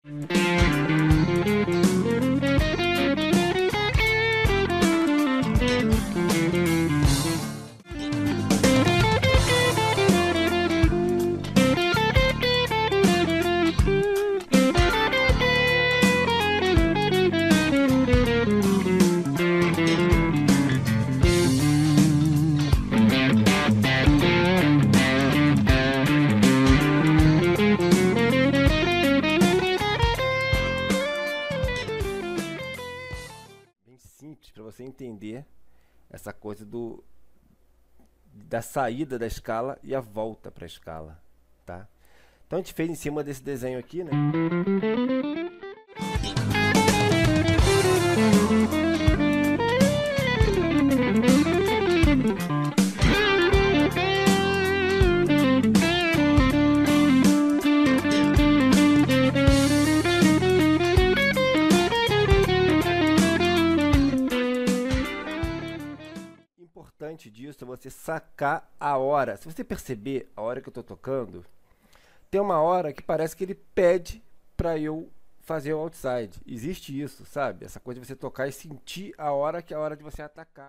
Para você entender essa coisa da saída da escala e a volta para a escala, tá? Então a gente fez em cima desse desenho aqui, né? Disso é você sacar a hora. Se você perceber a hora que eu tô tocando, tem uma hora que parece que ele pede para eu fazer o outside. Existe isso, sabe? Essa coisa de você tocar e sentir a hora que é a hora de você atacar.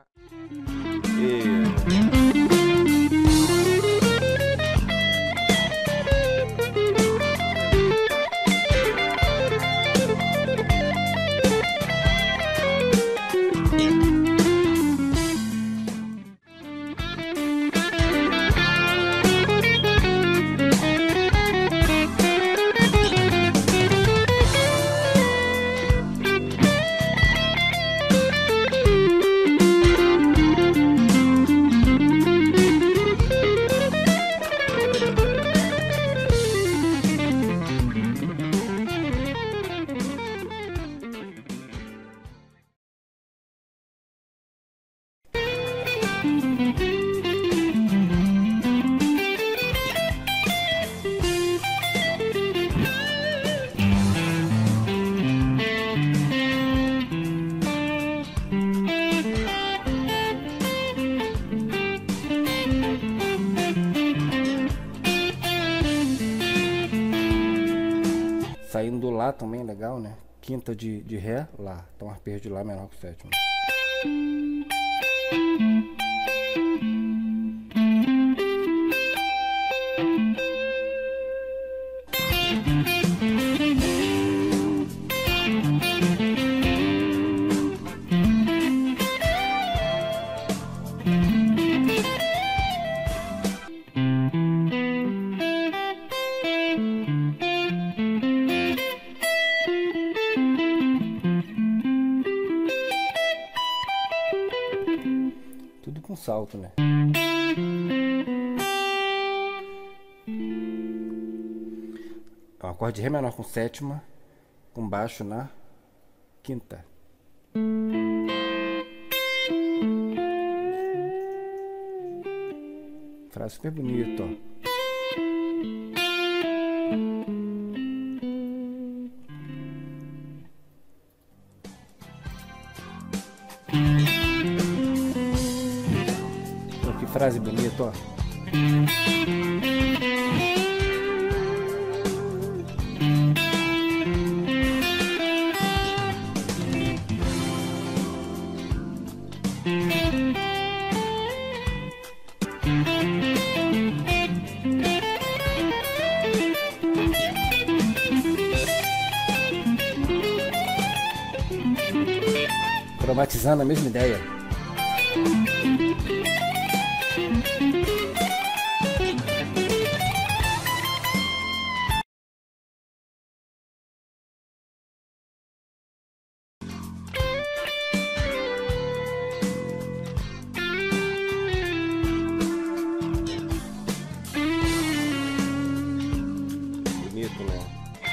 Saindo do Lá também, legal, né? Quinta de Ré, Lá. Então arpejo de Lá menor que o sétimo. Tudo com salto, né? Um acorde de Ré menor com sétima, com baixo na quinta. Frase super bonita, ó. Que frase bonita, ó. Cromatizando a mesma ideia. Bonito, né?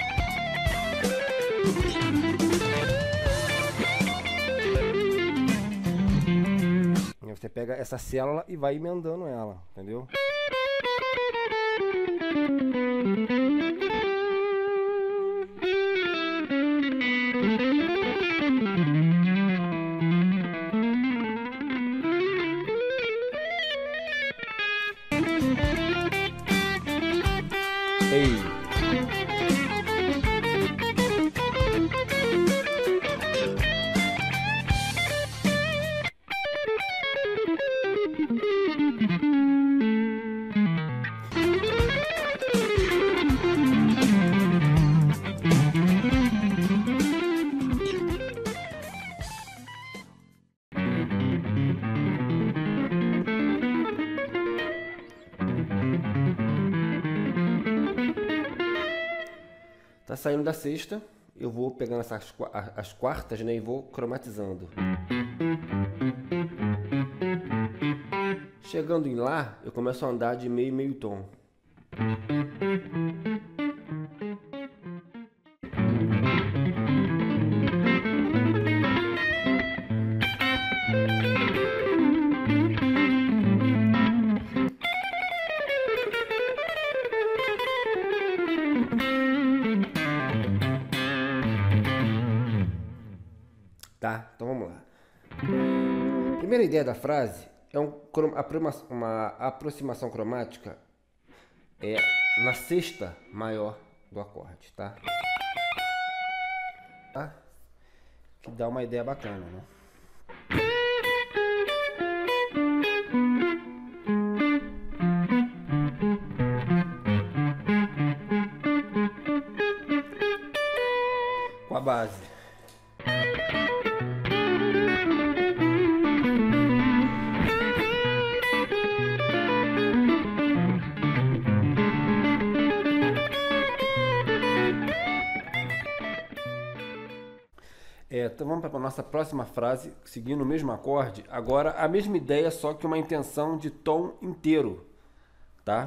Você pega essa célula e vai emendando ela, entendeu? Ei! Tá saindo da sexta, eu vou pegando as quartas, né, e vou cromatizando. Chegando em Lá, eu começo a andar de meio tom. Tá? Então vamos lá. A primeira ideia da frase é uma aproximação cromática na sexta maior do acorde, tá? Que dá uma ideia bacana, né? Com a base. Então vamos para a nossa próxima frase, seguindo o mesmo acorde. Agora a mesma ideia, só que uma intenção de tom inteiro, tá?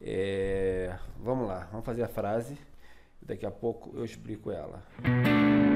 Vamos lá, vamos fazer a frase. Daqui a pouco eu explico ela.